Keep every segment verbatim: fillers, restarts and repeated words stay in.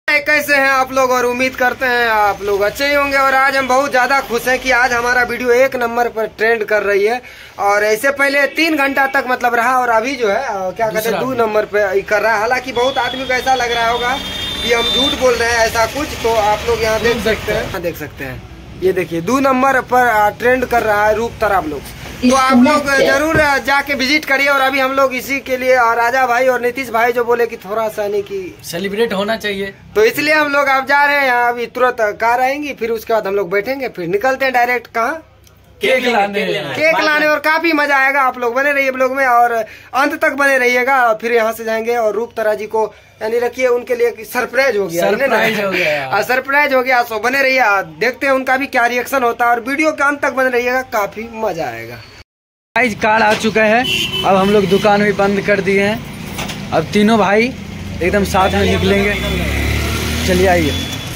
कैसे हैं आप लोग और उम्मीद करते हैं आप लोग अच्छे ही होंगे। और आज हम बहुत ज़्यादा खुश हैं कि आज हमारा वीडियो एक नंबर पर ट्रेंड कर रही है। और ऐसे पहले तीन घंटा तक मतलब रहा और अभी जो है क्या कहते हैं दो नंबर पे कर रहा है। हालांकि बहुत आदमी को ऐसा लग रहा होगा कि हम झूठ बोल रहे हैं ऐसा कुछ, तो आप लोग यहाँ देख सकते हैं देख सकते हैं ये देखिए दो नंबर पर ट्रेंड कर रहा है रूपतारा ब्लॉग। तो आप लोग जरूर जाके विजिट करिए। और अभी हम लोग इसी के लिए राजा भाई और नीतीश भाई जो बोले कि थोड़ा सा नहीं कि सेलिब्रेट होना चाहिए, तो इसलिए हम लोग अब जा रहे हैं यहाँ। अभी तुरंत कार आएंगी, फिर उसके बाद हम लोग बैठेंगे, फिर निकलते हैं डायरेक्ट कहाँ केक लाने केक लाने और काफी मजा आएगा। आप लोग बने रहिए ब्लॉग में और अंत तक बने रहिएगा। फिर यहाँ से जाएंगे और रूपतारा जी को यानी रखिए उनके लिए सरप्राइज हो गया सरप्राइज हो गया सरप्राइज हो गया। सो बने रहिए, देखते हैं उनका भी क्या रिएक्शन होता है और वीडियो के अंत तक बने रहिएगा, काफी मजा आएगा। गाइस कार आ चुका है, अब हम लोग दुकान भी बंद कर दिए हैं। अब तीनों भाई एकदम साथ में निकलेंगे, चलिए आइए।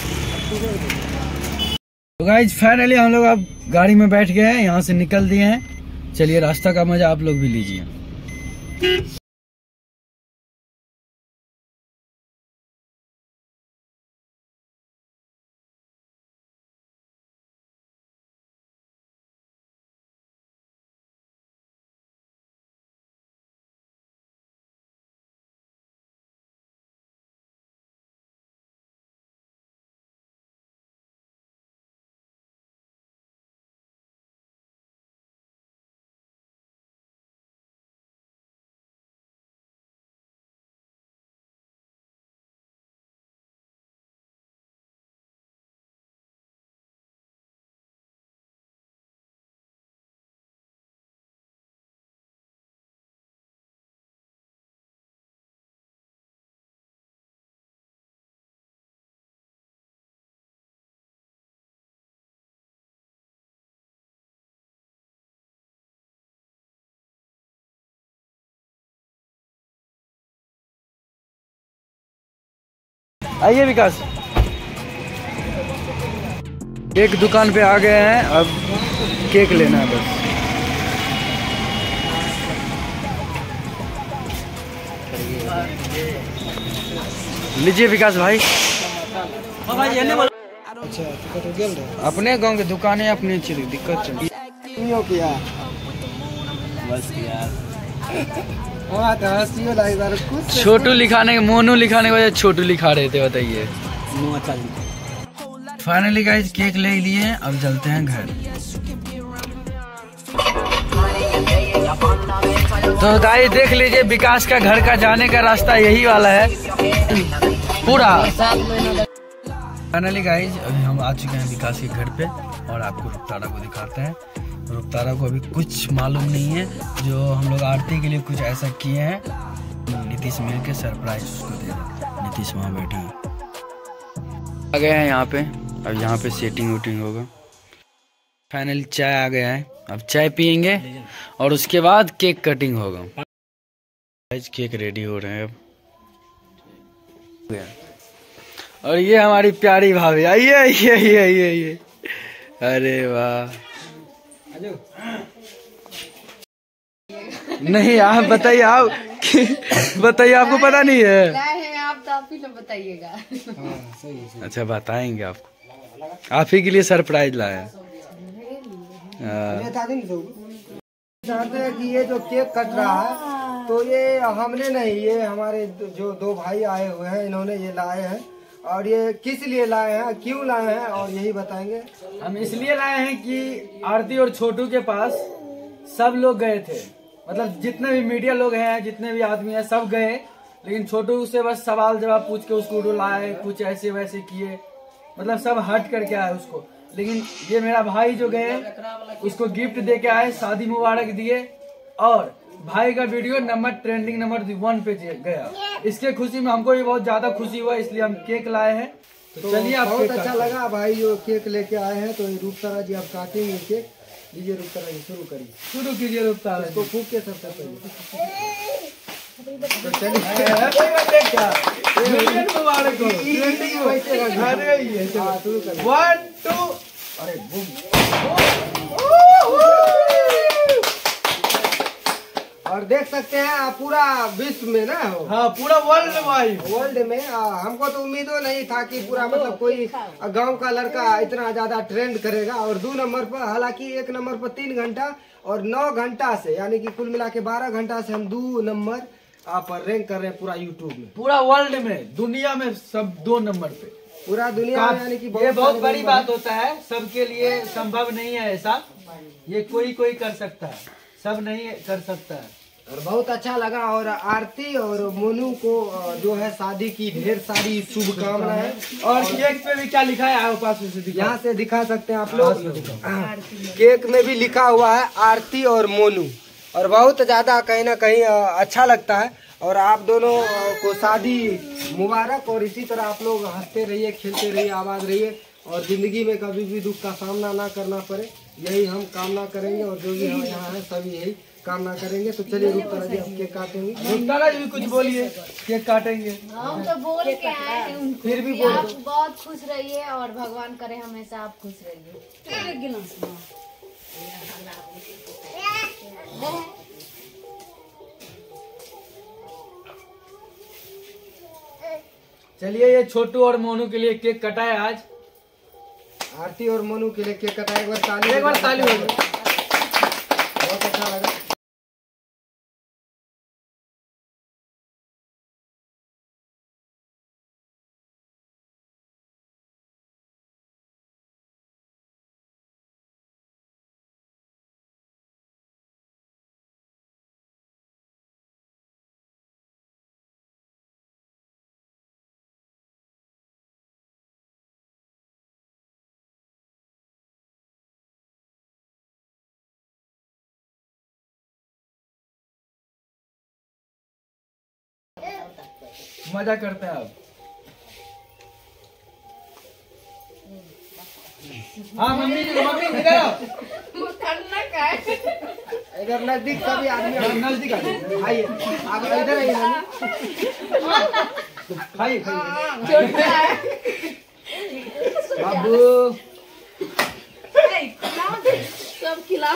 तो गाइस फाइनली हम लोग अब गाड़ी में बैठ गए हैं, यहाँ से निकल दिए हैं। चलिए रास्ता का मजा आप लोग भी लीजिए। आइए विकास, एक दुकान पे आ गए हैं, अब केक लेना है बस। लीजिए विकास भाई। अपने गांव के दुकान है, अपनी चीज दिक्कत किया बस यार। छोटू लिखाने के मोनू लिखाने के वजह छोटू लिखा रहे थे, बताइए। फाइनली गाइस केक ले लिए, अब चलते हैं घर। तो गाइस देख लीजिए विकास का घर का जाने का रास्ता यही वाला है पूरा। फाइनली गाइस अभी हम आ चुके हैं विकास के घर पे और आपको रूपतारा को दिखाते हैं। रूपतारा को अभी कुछ मालूम नहीं है, जो हम लोग आरती के लिए कुछ ऐसा किए हैं। नीतीश मिल के सरप्राइज उसको दे रहे। नीतीश वहाँ बैठे हैं, आ गए हैं यहाँ पे। अब यहाँ पे सेटिंग वोटिंग होगा। फाइनली चाय आ गया है, अब चाय पियेंगे और उसके बाद केक कटिंग होगा। केक रेडी हो रहे हैं अब। और ये हमारी प्यारी भाभी, आइए आइए आइए आइए आइए। अरे वाह, नहीं आप बताइए, आप बताइए, आपको पता नहीं है? आप तो आप ही लोग बताइएगा। अच्छा बताएंगे आपको, आप ही के लिए सरप्राइज लाया। चाहते हैं कि ये जो केक कट रहा है तो ये हमने नहीं, ये हमारे जो दो भाई आए हुए हैं इन्होंने ये लाए हैं। और ये किस लिए लाए हैं, क्यों लाए हैं, और यही बताएंगे। हम इसलिए लाए हैं कि आरती और छोटू के पास सब लोग गए थे, मतलब जितने भी मीडिया लोग हैं, जितने भी आदमी हैं, सब गए, लेकिन छोटू से बस सवाल जवाब पूछ के उसको रुलाए, कुछ ऐसे वैसे किए, मतलब सब हट करके आए उसको। लेकिन ये मेरा भाई जो गए उसको गिफ्ट दे के आए, शादी मुबारक दिए और भाई का video number trending number one पे गया। इसके खुशी में हमको भी बहुत ज्यादा खुशी हुआ, इसलिए हम केक लाए हैं। तो, तो चलिए, आप बहुत अच्छा लगा भाई जो केक लेके आए हैं। तो रूपतारा जी आप काटेंगे केक, लीजिए रूपतारा जी शुरू करिए, शुरू कीजिए रूपतारा इसको फूक के सबसे पहले। वन टू अरे और देख सकते हैं आप पूरा विश्व में ना हो। हाँ, पूरा वर्ल्ड वाइड वर्ल्ड में आ, हमको तो उम्मीद नहीं था कि पूरा मतलब कोई गांव का लड़का इतना ज्यादा ट्रेंड करेगा। और दो नंबर पर, हालांकि एक नंबर पर तीन घंटा और नौ घंटा से, यानी कि कुल मिला के बारह घंटा से हम दो नंबर आप रैंक कर रहे हैं पूरा यूट्यूब में, पूरा वर्ल्ड में, दुनिया में सब दो नंबर पे, पूरा दुनिया में। यानी कि ये बहुत बड़ी बात होता है, सबके लिए संभव नहीं है ऐसा, ये कोई कोई कर सकता है, सब नहीं कर सकता है। और बहुत अच्छा लगा। और आरती और मोनू को जो है शादी की ढेर सारी शुभकामनाएं। और केक पे भी क्या लिखा है, आओ पास से दिखाओ। यहाँ से दिखा सकते हैं आप लोग, केक में भी लिखा हुआ है आरती और मोनू। और बहुत ज्यादा कहीं ना कहीं अच्छा लगता है। और आप दोनों को शादी मुबारक। और इसी तरह आप लोग हंसते रहिए, खेलते रहिए, आबाद रहिए, और जिंदगी में कभी भी दुख का सामना ना करना पड़े, यही हम कामना करेंगे। और जो भी हम यहाँ हैं सभी यही कामना करेंगे। तो चलिए रुकता जी, हम केक काटेंगे। रुकता जी भी कुछ बोलिए, केक काटेंगे। हम तो बोल के आए हैं उनको, फिर भी कि बोल आप दो। बहुत खुश रहिए और भगवान करे हमेशा आप खुश रहिए। चलिए, ये छोटू और मोनू के लिए केक कटाए आज। आरती और मोनू के लिए केक कटा। एक बार ताली, एक बार ताली हो गई। बहुत अच्छा लगा। मजा करते हैं आप। हाँ मम्मी जी, मम्मी इधर आओ। इधर नजदीक सभी आदमी नजदीक आ जाइए। आइए, आप इधर आइए। खाइए खाइए बाबू। सब खिलाओ।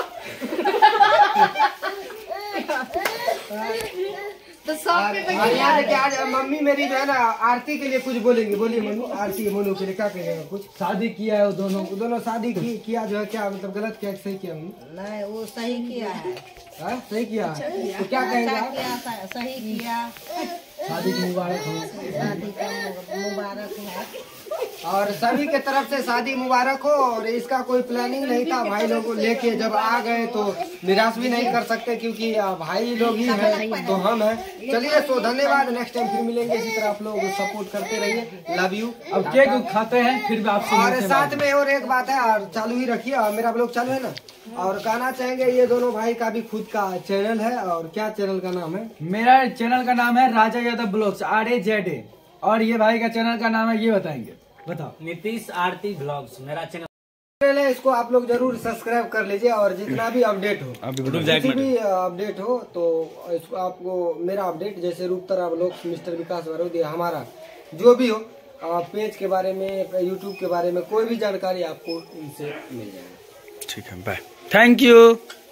तो सब पे तो और यहाँ देखिए, आज मम्मी मेरी जो है ना आरती के लिए कुछ बोलेंगे। बोलिए मम्मी, आरती मोनू के लिए क्या कहेगा कुछ? शादी किया है वो दोनों। वो दोनों शादी की, किया जो है, क्या मतलब गलत किया सही किया मम्मी? नहीं, वो सही किया है। हाँ, सही किया है। तो क्या कहेंगे आप? किया, सही किया। शादी की मुबारक हो। शादी का मुबारक है। और सभी के तरफ से शादी मुबारक हो। और इसका कोई प्लानिंग नहीं था, भाई लोग को लेके जब आ गए तो निराश भी नहीं कर सकते, क्योंकि भाई लोग ही हैं तो हम हैं। चलिए, तो धन्यवाद, नेक्स्ट टाइम फिर मिलेंगे। इसी तरह आप लोग सपोर्ट करते रहिए। Love you. अब केक खाते हैं, फिर भी आपसे और मिलते हैं साथ बाद में और एक बात है, और चालू ही रखिए, और मेरा ब्लॉग चालू है ना। और कहना चाहेंगे, ये दोनों भाई का भी खुद का चैनल है। और क्या चैनल का नाम है? मेरा चैनल का नाम है Raja Yadav vlogs, R A Z A. और ये भाई का चैनल का नाम है, ये बताएंगे, बताओ। नीतीश आरती ब्लॉग्स मेरा चैनल है, इसको आप लोग जरूर सब्सक्राइब कर लीजिए। और जितना भी अपडेट हो, किसी भी अपडेट हो तो इसको आपको मेरा अपडेट, जैसे रूपतरा ब्लॉग, मिस्टर विकास बरोदिया, हमारा जो भी हो, पेज के बारे में, यूट्यूब के बारे में कोई भी जानकारी आपको इनसे मिल जाएगी। ठीक है, बाय, थैंक यू।